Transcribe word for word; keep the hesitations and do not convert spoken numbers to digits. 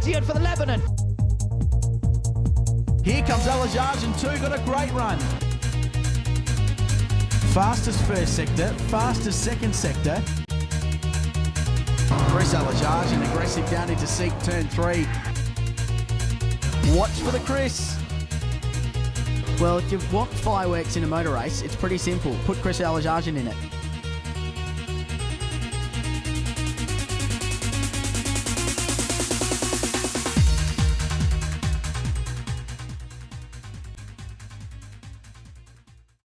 Guardian for the Lebanon. Here comes Alajajin too, got a great run. Fastest first sector, fastest second sector. Chris Alajajin aggressive down into seat turn three. Watch for the Chris. Well, if you want fireworks in a motor race, it's pretty simple. Put Chris Alajajin in it.